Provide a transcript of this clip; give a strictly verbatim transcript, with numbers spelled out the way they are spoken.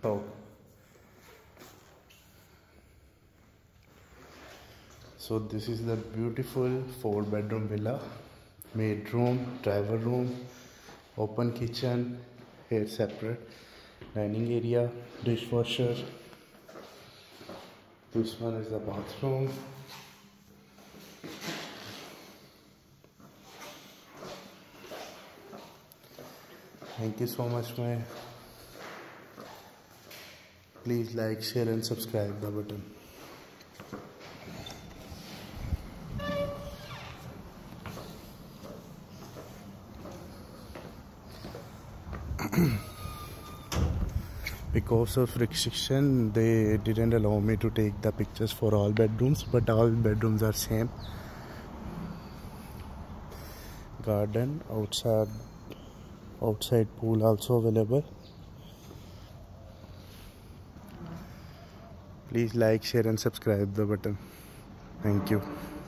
So, so this is the beautiful four bedroom villa. Maid room, driver room, open kitchen, here separate dining area, dishwasher. This one is the bathroom. Thank you so much, my. Please like, share and subscribe the button. Because of restriction, they didn't allow me to take the pictures for all bedrooms, but all bedrooms are same. Garden, outside, outside pool also available. Please like, share and subscribe the button. Thank you.